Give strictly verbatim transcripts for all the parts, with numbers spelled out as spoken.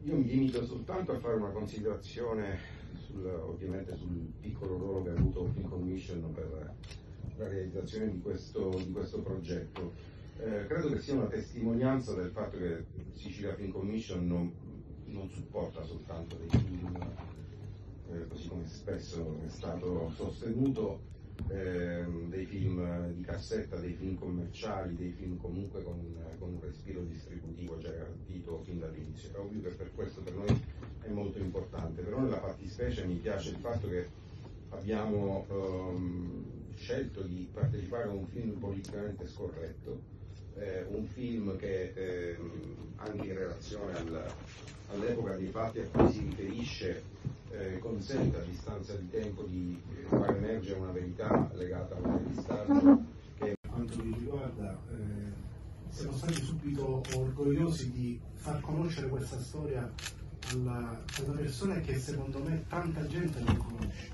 Io mi limito soltanto a fare una considerazione sul, ovviamente sul piccolo ruolo che ha avuto Film Commission per la realizzazione di questo, di questo progetto. Eh, credo che sia una testimonianza del fatto che Sicilia Film Commission non, non supporta soltanto dei film, eh, così come spesso è stato sostenuto, eh, dei film di cassetta, dei film commerciali, dei film comunque con, con un respiro distributivo già garantito fin dall'inizio. È ovvio che per questo per noi è molto importante, però nella fattispecie mi piace il fatto che abbiamo ehm, scelto di partecipare a un film politicamente scorretto, eh, un film che ehm, anche in relazione al, all'epoca dei fatti a cui si riferisce eh, consente a distanza di tempo di eh, far emergere una verità legata a un depistaggio che quanto mi riguarda eh, siamo stati subito orgogliosi di far conoscere questa storia alla, alla persona che secondo me tanta gente non conosce.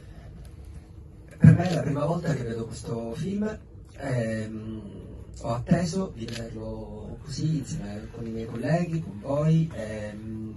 Per me è la prima volta che vedo questo film, ehm, ho atteso di vederlo così insieme con i miei colleghi, con voi, ehm,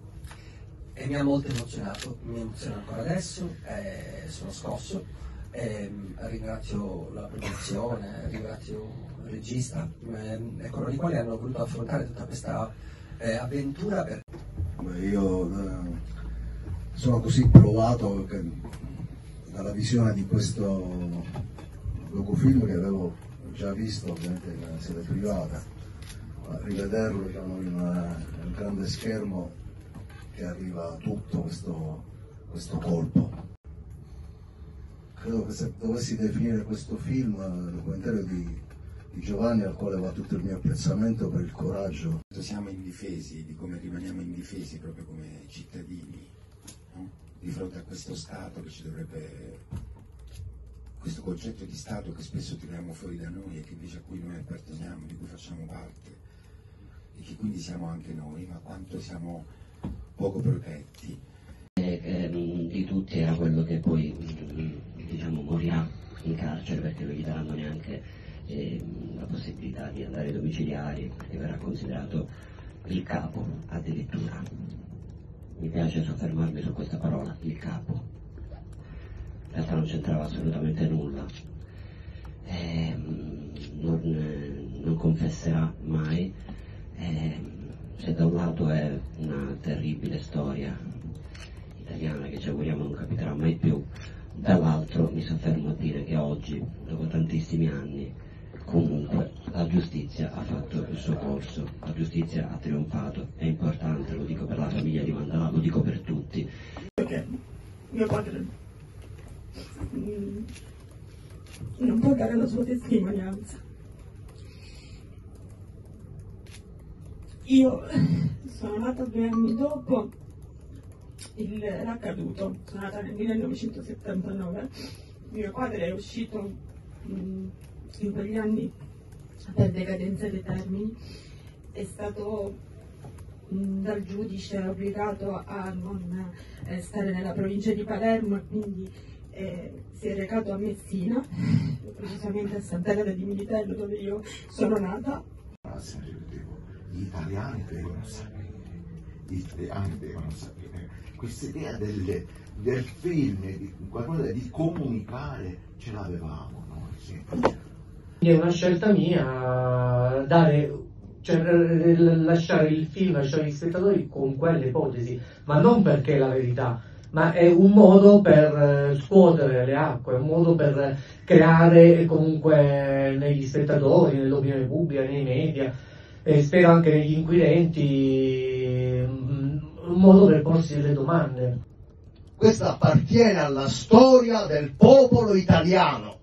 e mi ha molto emozionato, mi emoziona ancora adesso, eh, sono scosso, ehm, ringrazio la produzione, ringrazio il regista ehm, e coloro i quali hanno voluto affrontare tutta questa eh, avventura. Per... Io eh, sono così provato che, dalla visione di questo docufilm che avevo già visto ovviamente in sede privata, a rivederlo diciamo, in, una, in un grande schermo che arriva a tutto questo, questo colpo. Credo che se dovessi definire questo film, il documentario di, di Giovanni, al quale va tutto il mio apprezzamento per il coraggio. Siamo indifesi, di come rimaniamo indifesi proprio come cittadini, no? Di fronte a questo Stato che ci dovrebbe, questo concetto di Stato che spesso tiriamo fuori da noi e che invece a cui noi apparteniamo, di cui facciamo parte e che quindi siamo anche noi, ma quanto siamo poco protetti. E, eh, di tutti era quello che poi diciamo morirà in carcere perché non gli daranno neanche eh, la possibilità di andare ai domiciliari perché verrà considerato il capo addirittura. Mi piace soffermarmi su questa parola, il capo. In realtà non c'entrava assolutamente nulla. Eh, non, non confesserà mai. Eh, se da un lato è una terribile storia italiana che ci auguriamo non capiterà mai più, dall'altro mi soffermo a dire che oggi, dopo tantissimi anni, comunque la giustizia ha fatto il suo corso, la giustizia ha trionfato, è importante, lo dico per la famiglia di Mandalà, lo dico per tutti. Perché mio padre non può dare la sua testimonianza. Io sono nata due anni dopo l'accaduto, sono nata nel millenovecentosettantanove, mio padre è uscito mh, in quegli anni per decadenza dei termini, è stato mh, dal giudice obbligato a non eh, stare nella provincia di Palermo e quindi eh, si è recato a Messina, precisamente a Sant'Agata di Militello dove io sono nata. Gli italiani devono sapere, gli italiani devono sapere. Questa idea del, del film, di, qualcosa di comunicare, ce l'avevamo noi, sì. È una scelta mia dare, cioè, lasciare il film, lasciare gli spettatori con quelle ipotesi, ma non perché è la verità, ma è un modo per scuotere le acque, è un modo per creare comunque negli spettatori, nell'opinione pubblica, nei media, e spero anche negli inquirenti, un modo per porsi delle domande. Questa appartiene alla storia del popolo italiano.